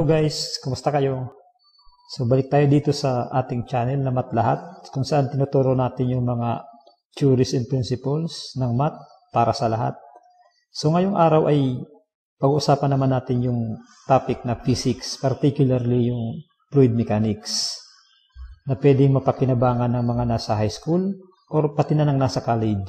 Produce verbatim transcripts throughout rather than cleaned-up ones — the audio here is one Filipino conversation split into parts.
Hello guys, kumusta kayo? So balik tayo dito sa ating channel na Math Lahat, kung saan tinuturo natin yung mga theories and principles ng math para sa lahat. So ngayong araw ay pag-uusapan naman natin yung topic na physics, particularly yung fluid mechanics, na pwedeng mapakinabangan ng mga nasa high school or pati na ng nasa college.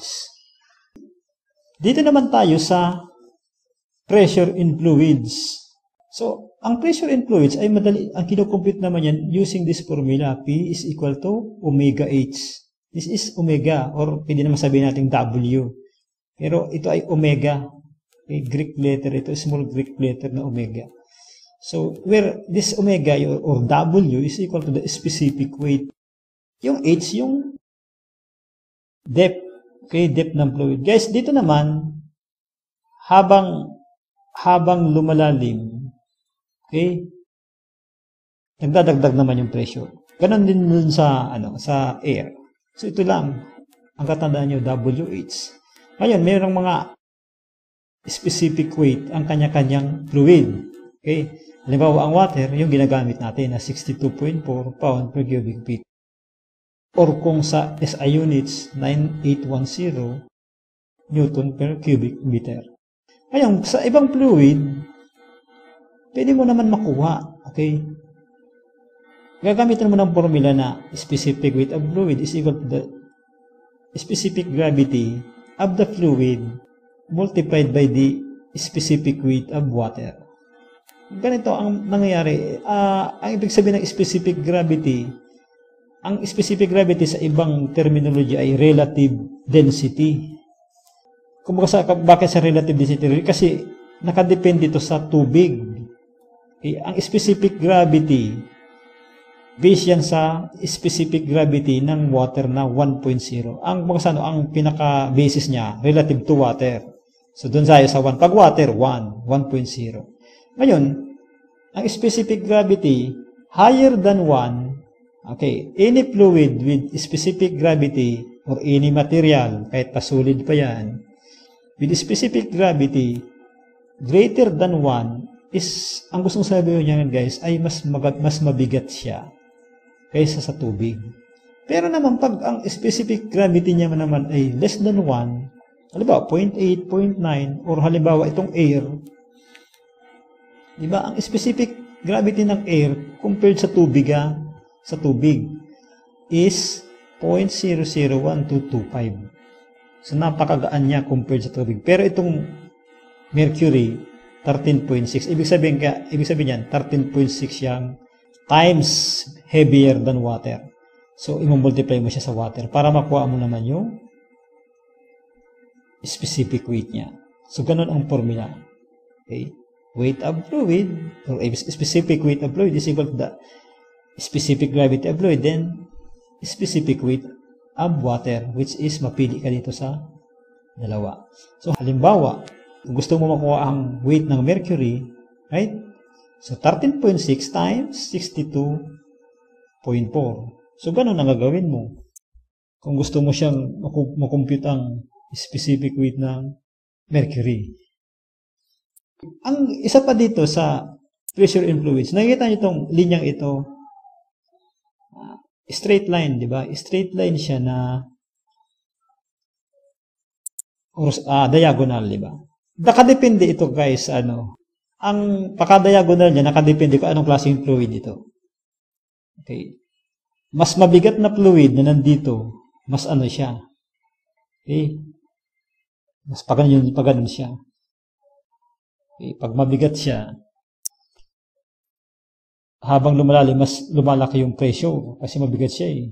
Dito naman tayo sa pressure in fluids. So, ang pressure in fluids ay madali, ang kinocompute naman yan using this formula, P is equal to omega H. This is omega, or pwede naman sabihin natin W. Pero ito ay omega. Okay, Greek letter, ito small Greek letter na omega. So, where this omega or, or W is equal to the specific weight. Yung H, yung depth. Okay, depth ng fluid. Guys, dito naman, habang habang lumalalim, okay, nagdadagdag naman yung pressure. Ganon din dun sa, ano, sa air. So, ito lang. Ang katandaan nyo, W H. Ngayon, mayroong mga specific weight ang kanya-kanyang fluid. Okay? Halimbawa, ang water, yung ginagamit natin na sixty-two point four pound per cubic feet. Or kung sa S I units, nine eight one zero Newton per cubic meter. Ngayon, sa ibang fluid, pwede mo naman makuha. Okay? Gagamitin mo ng formula na specific weight of fluid is equal to the specific gravity of the fluid multiplied by the specific weight of water. Ganito ang nangyayari. Uh, ang ibig sabihin ng specific gravity, ang specific gravity sa ibang terminology ay relative density. Kung sa, bakit sa relative density? Kasi nakadepende ito sa tubig. Okay, ang specific gravity, based yan sa specific gravity ng water na one point zero. Ang, ano, ang pinaka-basis niya, relative to water. So, doon tayo sa one. Pag water, one, one point zero. Ngayon, ang specific gravity, higher than one, okay, any fluid with specific gravity or any material, kahit pasulid pa yan, with specific gravity greater than one, is, ang gustong sabihin niya guys, ay mas, magat, mas mabigat siya kaysa sa tubig. Pero naman, pag ang specific gravity niya naman ay less than one, halimbawa, zero point eight, zero point nine, or halimbawa, itong air, diba, ang specific gravity ng air compared sa tubig, ah, sa tubig, is zero point zero zero one two two five. So, napakagaan niya compared sa tubig. Pero itong mercury, thirteen point six. Ibig sabihin ka, ibig sabihin yan, thirteen point six yang times heavier than water. So, i-multiply mo siya sa water para makuha mo naman yung specific weight niya. So, ganun ang formula. Okay? Weight of fluid, or specific weight of fluid is equal to the specific gravity of fluid, then specific weight of water, which is mapili ka dito sa dalawa. So, halimbawa, kung gusto mo makuha ang weight ng mercury, right? So, thirteen point six times sixty-two point four. So, ganun ang gagawin mo. Kung gusto mo siyang makompute ang specific weight ng mercury. Ang isa pa dito sa pressure in fluids, nakikita niyo itong linyang ito, uh, straight line, di ba? Straight line siya na or, uh, diagonal, di ba? Nakadepende ito guys, ano, ang pagka-diagonal niya, nakadepende kung anong klaseng fluid ito. Okay. Mas mabigat na fluid na nandito, mas ano siya. Okay. Mas paganon, paganon siya. Okay. Pag mabigat siya, habang lumalalim, mas lumalaki yung pressure kasi mabigat siya eh.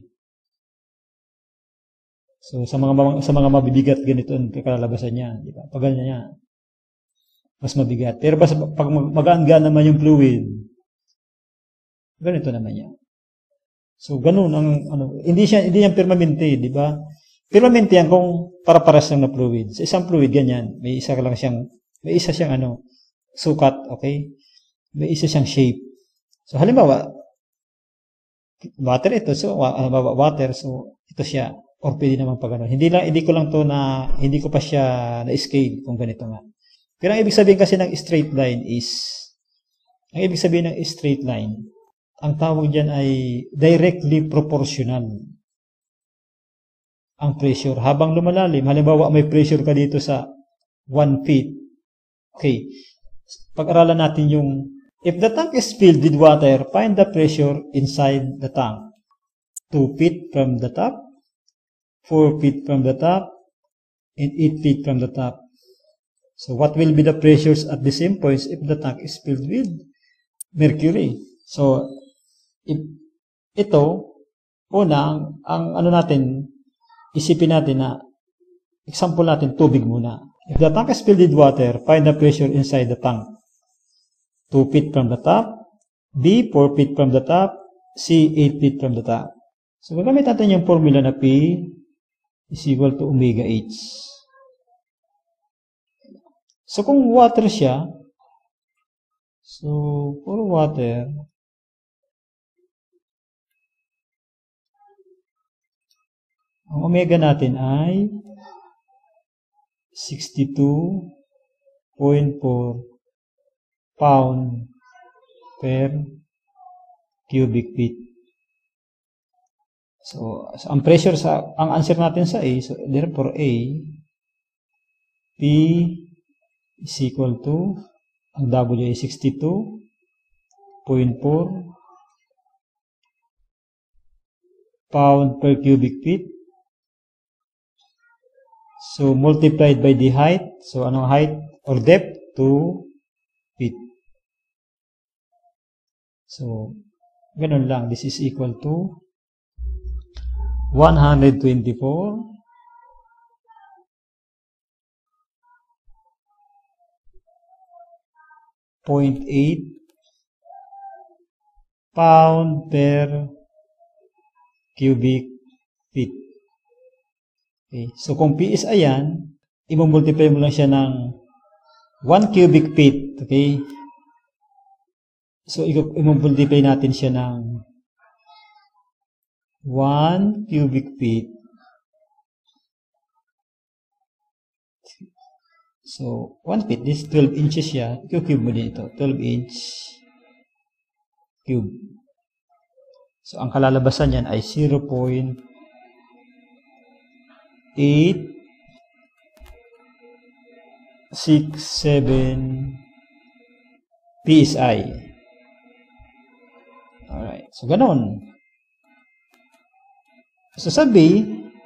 So, sa mga, sa mga mabibigat, ganito ang kakalabasan niya. Di ba? Pag ganyan niya, mas mabigat. Pero basta pag magaan-gaan naman yung fluid, ganito naman yan. So, ganun ang, ano, hindi siya, hindi yan permanente, di ba? Permanente yan kung para-paras lang na fluid. Sa isang fluid, ganyan. May isa lang siyang, may isa siyang, ano, sukat, okay? May isa siyang shape. So, halimbawa, water ito, so, halimbawa, water, so, ito siya. Or pwede naman pag, ano. Hindi lang, hindi ko lang to na, hindi ko pa siya na-scale kung ganito nga. Pero ang ibig sabihin kasi ng straight line is Ang ibig sabihin ng straight line, ang tawag dyan ay directly proportional ang pressure. Habang lumalalim, halimbawa may pressure ka dito sa one feet. Okay, pag-aralan natin yung, if the tank is filled with water, find the pressure inside the tank. two feet from the top, four feet from the top, and eight feet from the top. So what will be the pressures at the same points if the tank is filled with mercury? So, if ito, una, ang, ang ano natin, isipin natin na, example natin, tubig muna. If the tank is filled with water, find the pressure inside the tank. two feet from the top, B, four feet from the top, C, eight feet from the top. So, gagamit natin yung formula na P is equal to omega H. So, kung water siya, so, for water, ang omega natin ay sixty-two point four pound per cubic feet. So, so ang pressure sa, ang answer natin sa A, so therefore A, P is equal to, ang W ay sixty-two point four pound per cubic feet. So, multiplied by the height. So, anong height or depth? two feet. So, ganun lang. This is equal to one hundred twenty-four point eight pound per cubic feet. Okay. So, kung P is ayan, i-multiply mo lang siya ng one cubic feet. Okay. So, i-multiply natin siya ng one cubic feet. So, one feet, this twelve inches siya. I-cube mo din ito. twelve inch cube. So, ang kalalabasan yan ay zero point eight six seven P S I. Alright. So, ganun. So, sabi,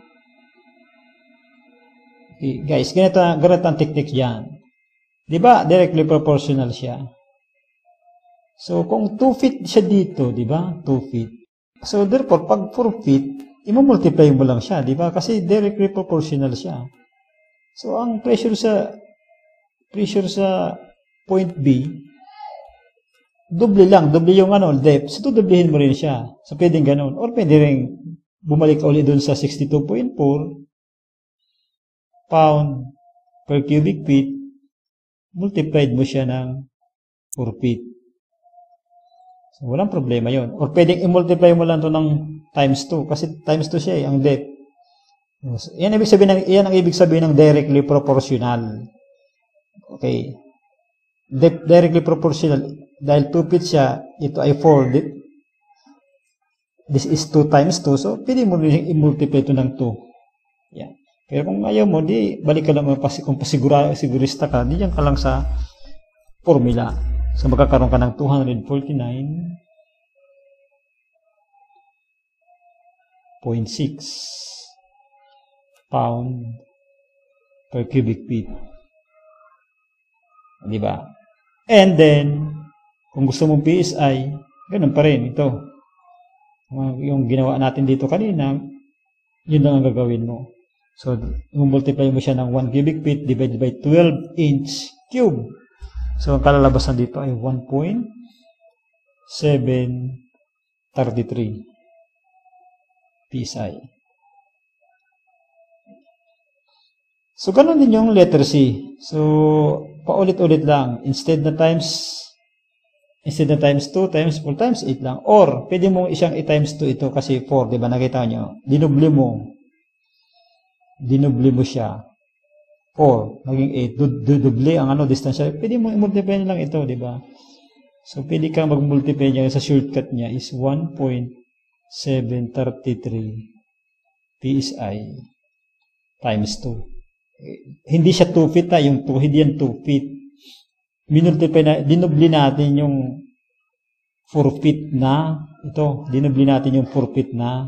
okay, guys, ganito, ganito ang technique dyan. Diba? Directly proportional siya. So, kung two feet siya dito, diba? two feet. So, therefore, pag four feet, i-multiply mo lang siya, diba? Kasi directly proportional siya. So, ang pressure sa pressure sa point B, doble lang, doble yung ano, depth. So, dublehin mo rin siya. So, pwedeng ganun. Or pwede rin bumalik ulit dun sa sixty-two point four pound per cubic feet, multiplied mo siya ng four feet. So, walang problema yon. Or pwedeng i-multiply mo lang to ng times two. Kasi times two siya eh, ang depth. So, yan, ibig sabihin ng, yan ang ibig sabihin ng directly proportional. Okay. Depth directly proportional. Dahil two feet siya, ito ay four. This is two times two. So, pwede mo rin i-multiply ito ng two. Yan. Pero kung ayaw mo, di balik ka lang, kung pasigura, sigurista ka, di yan ka lang sa formula. So, magkakaroon ka ng two hundred forty-nine point six pound per cubic feet. Diba? And then, kung gusto mong P S I, ganun pa rin ito. Yung ginawa natin dito kanina, yun lang ang gagawin mo. So, multiply mo siya ng one cubic feet divided by twelve inch cube. So, ang kalalabasan dito ay one point seven three three P S I. So, ganun din yung letter C. So, paulit-ulit lang. Instead na times, instead na times two, times four, times eight lang. Or, pwede mong isang i-times two ito kasi four, diba? Nakita nyo? Dinubli mo. Dinubli mo siya. four, naging eight. Dudubli ang ano, distansya. Pwede mo i-multiply lang ito, diba? So, pwede kang mag-multiply niya sa shortcut niya is one point seven three three P S I times two. Eh, hindi siya two feet ha, yung two, hindi yan two feet. Minultiply na, dinubli natin yung four feet na, ito, dinubli natin yung four feet na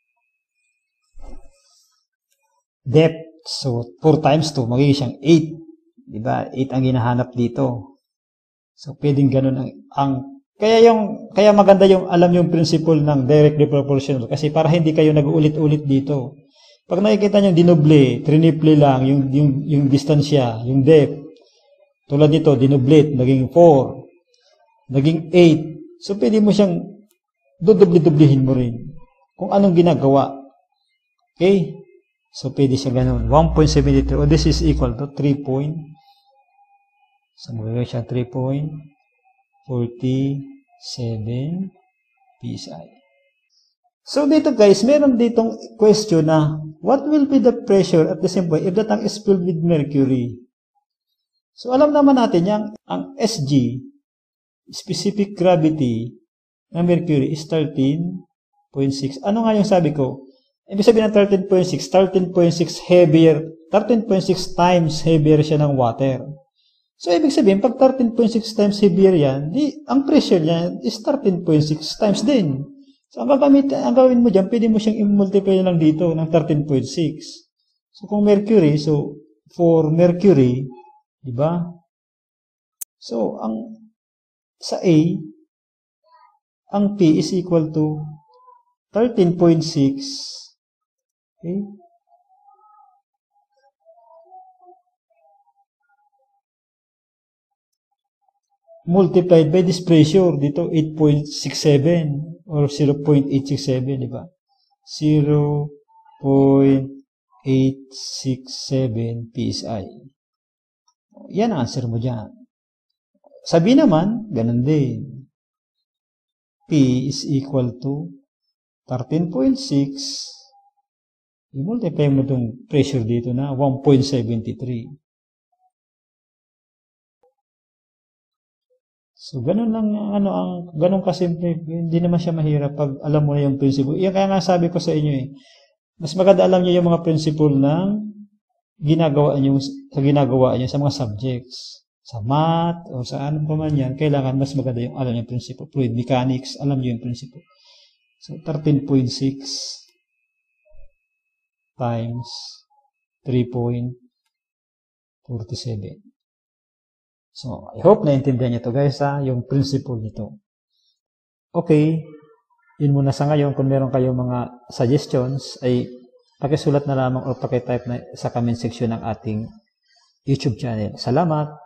depth. So, four times two, magiging siyang eight. Diba? eight ang hinahanap dito. So, pwedeng ganun ang, ang kaya yung, kaya maganda yung, alam yung principle ng directly proportional. Kasi para hindi kayo nag-ulit-ulit dito. Pag nakikita nyo, dinoble, triniple lang, yung, yung, yung distansya, yung depth. Tulad nito, dinoble, naging four, naging eight. So, pwede mo siyang dudubli-dublihin mo rin. Kung anong ginagawa. Okay? So, pwede siya ganun. one point seven three. Oh, this is equal to three point. So, magagawin siya three point four seven P S I. So, dito guys, meron ditong question na, what will be the pressure at the same point if the tank is filled with mercury? So, alam naman natin yang ang S G, specific gravity ng mercury is thirteen point six. Ano nga yung sabi ko? Ibig sabihin ng thirteen point six, thirteen point six heavier, thirteen point six times heavier siya ng water. So, ibig sabihin, pag thirteen point six times heavier yan, di, ang pressure niya is thirteen point six times din. So, ang gagamit, ang gawin mo dyan, pwede mo siyang i-multiply lang dito ng thirteen point six. So, kung mercury, so, for mercury, di ba? So, ang, sa A, ang P is equal to thirteen point six. Okay? Multiplied by this pressure, dito eight point six seven or zero point eight six seven, di ba? zero point eight six seven P S I. Yan ang answer mo dyan. Sabi naman, ganun din. P is equal to thirteen point six. I-multiply mo itong pressure dito na one point seven three. So, ganun lang, ano, ang, ganun kasimple, hindi naman siya mahirap pag alam mo na yung principle. Yan kaya nga sabi ko sa inyo eh, mas maganda alam niyo yung mga principle ng ginagawa niyo, sa ginagawa niyo sa mga subjects. Sa math, o sa anong pa man yan, kailangan mas maganda yung alam niyo yung principle. Fluid mechanics, alam niyo yung principle. So, thirteen point six times three point four seven. So, I hope naintindihan niyo to guys ha, yung principle nito. Okay, yun muna sa ngayon. Kung meron kayong mga suggestions, ay pakisulat na lamang o pakitype na sa comment section ng ating YouTube channel. Salamat!